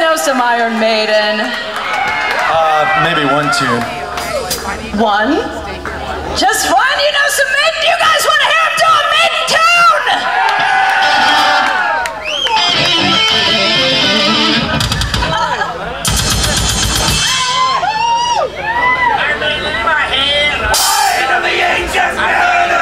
know some Iron Maiden? Maybe one tune. One? Just one? You know some Maiden? You guys want to hear him do a Maiden tune? Iron Maiden in my hand. Light of the ancient matter.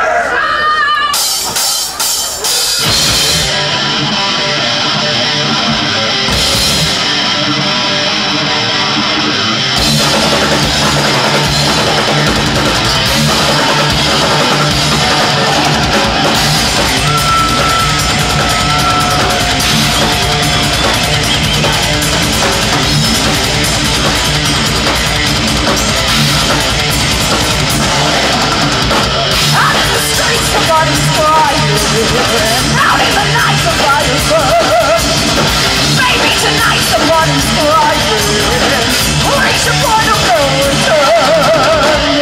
Out in the night the fire burns. Maybe tonight somebody's crying. Reach the point of no return.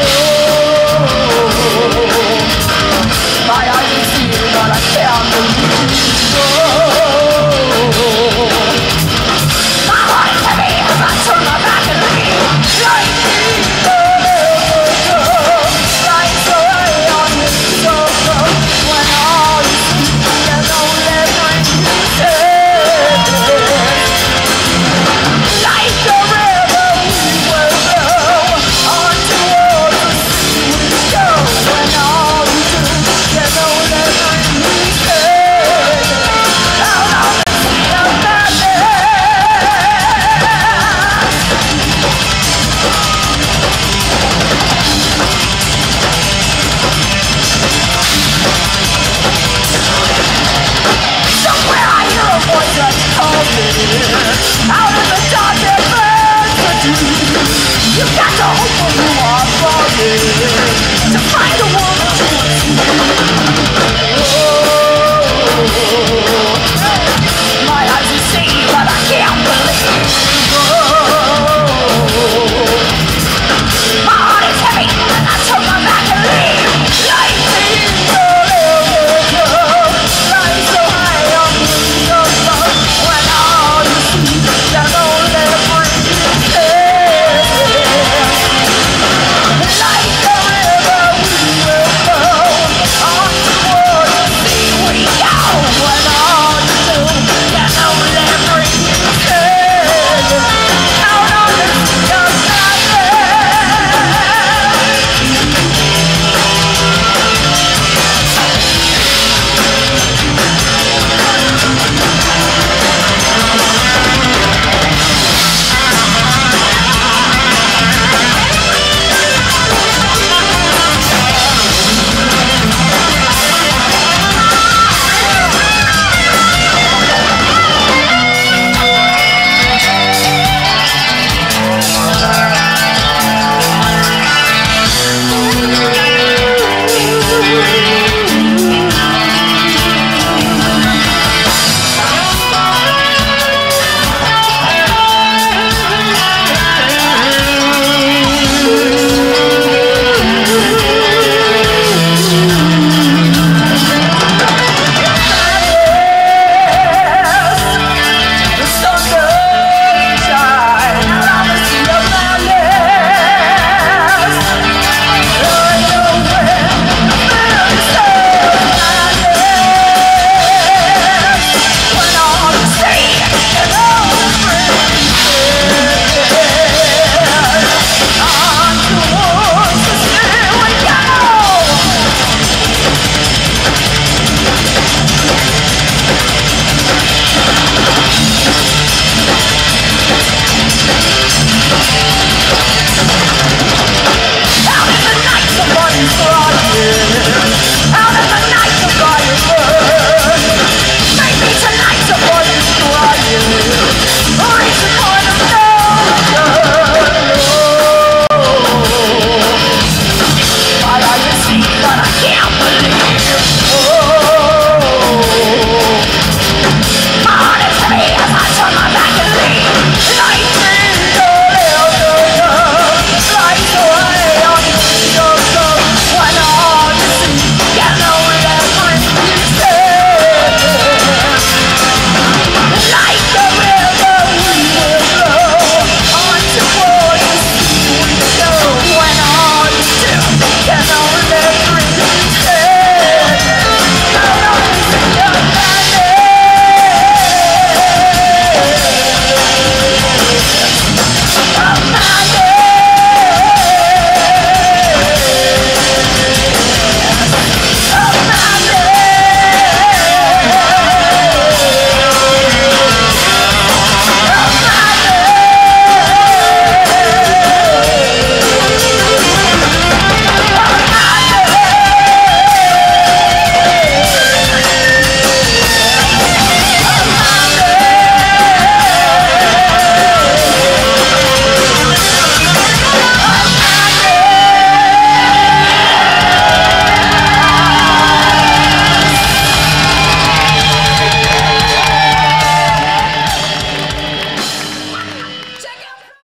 My eyes can see but I can't believe. My heart is heavy as I turn my back and leave. Like me, like so on the sofa. When all you see is only bring you like a river we will go on towards the sea we go. When all you do is only bring you out on the sea of madness. Somewhere I hear a voice that's calling out in the dark adversity. You got to hope when you are falling to find a woman to